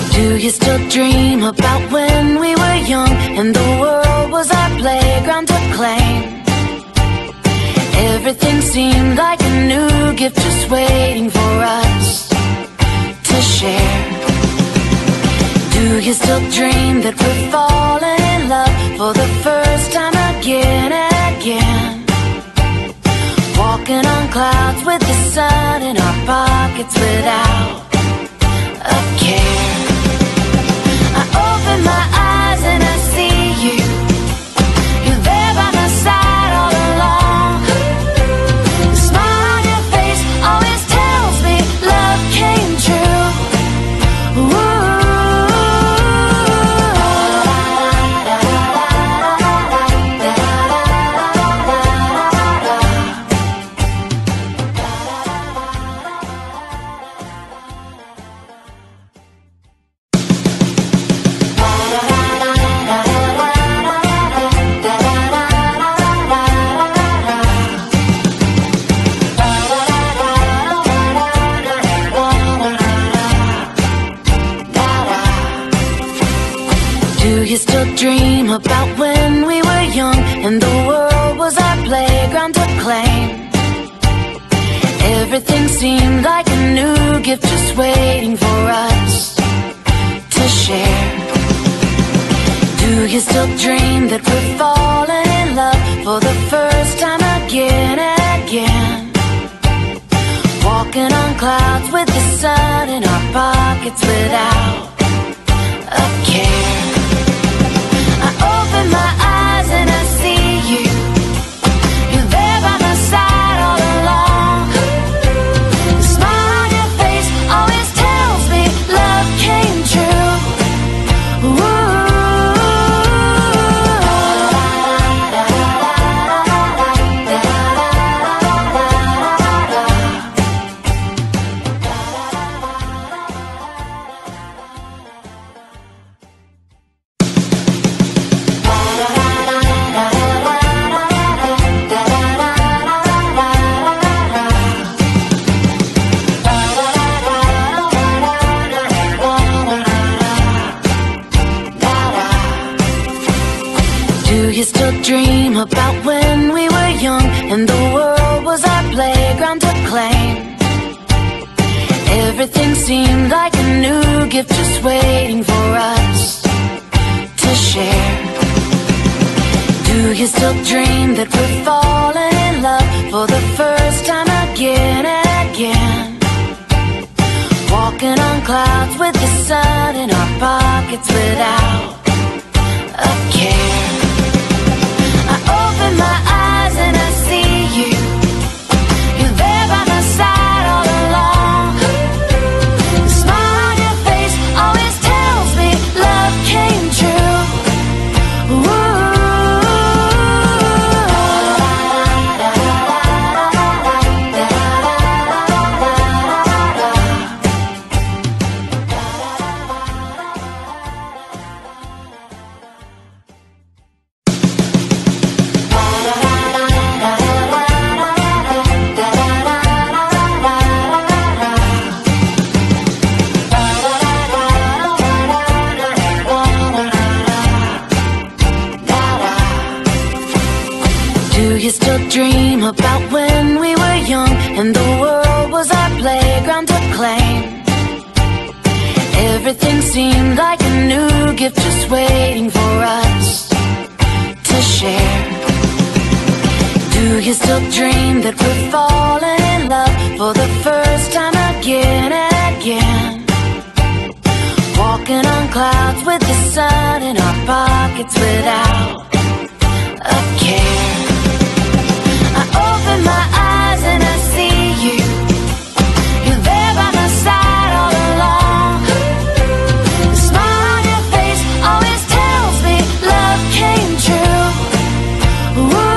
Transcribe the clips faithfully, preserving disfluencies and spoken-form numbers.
Do you still dream about when we were young and the world was our playground to claim? Everything seemed like a new gift just waiting for us to share. Do you still dream that we're falling in love for the first time again and again? Walking on clouds with the sun in our pockets without a care. I open my eyes and I see you. You're there by my side all along. The smile on your face always tells me love came true. Ooh. Do you still dream about when we were young and the world was our playground to claim? Everything seemed like a new gift just waiting for us to share. Do you still dream that we're falling in love for the first time again and again? Walking on clouds with the sun in our pockets without a care. I open my eyes and I see you. You're there by my side all along. The smile on your face always tells me love came true. Ooh. Do you still dream about when we were young and the world was our playground to claim? Everything seemed like a new gift just waiting for us to share. Do you still dream that we're falling in love for the first time again and again? Walking on clouds with the sun in our pockets without a care. I open my eyes and I see you. You're there by my side all along. The smile on your face always tells me love came true. Ooh. Do you still dream about when we were young and the world was our playground to claim? Everything seemed like a new gift just waiting for us to share. Do you still dream that we're falling in love for the first time again and again? Walking on clouds with the sun in our pockets without a care. I open my eyes and I see you. You're there by my side all along. The smile on your face always tells me love came true. Ooh.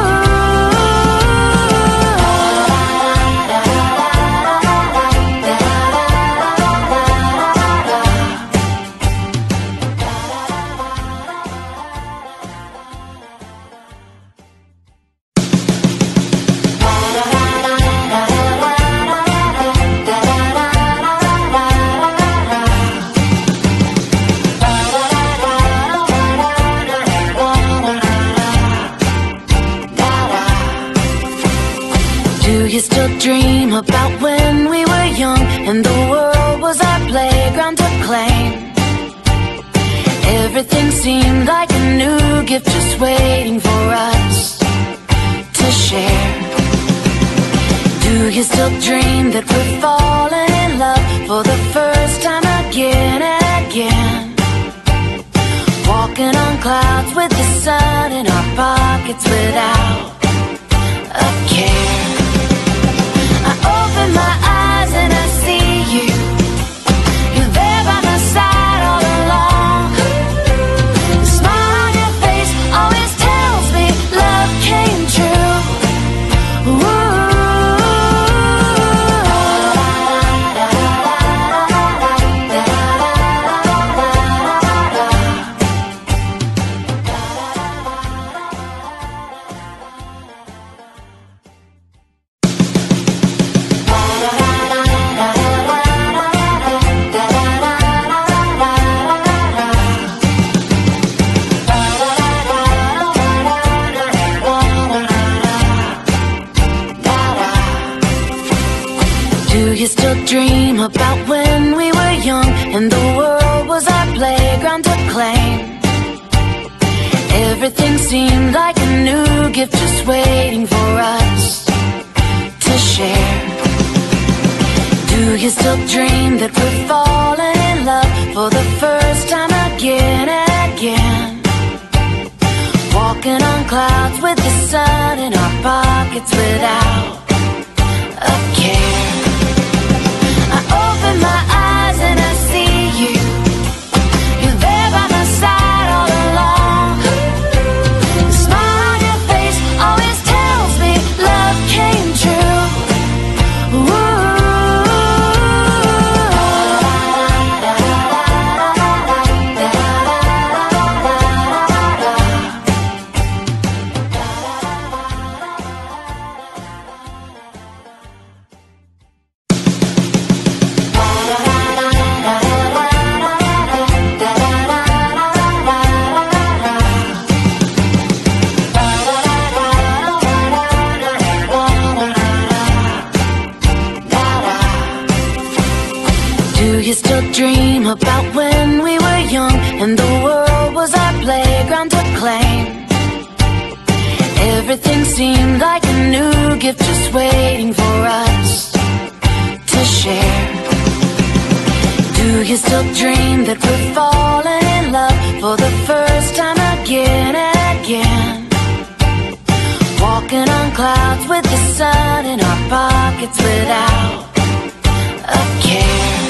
about when we were young and the world was our playground to claim. Everything seemed like a new gift just waiting for us to share. Do you still dream that we're falling in love for the first time again and again? Walking on clouds with the sun in our pockets without a care. I open my eyes and I see you. You're there by my side all along. The smile on your face always tells me love came true. Ooh. Do you still dream about when we were young and the world was our playground to claim? Everything seemed like a new gift just waiting for us to share. Do you still dream that we're falling in love for the first time again and again? Walking on clouds with the sun in our pockets without a care. I open my eyes and I see you. You're there by my side all along. The smile on your face always tells me love came true. Ooh. Do you still dream about when we were young and the world was our playground to claim? Everything seemed like a new gift just waiting for us to share. Do you still dream that we're falling in love for the first time again and again? Walking on clouds with the sun in our pockets without a care.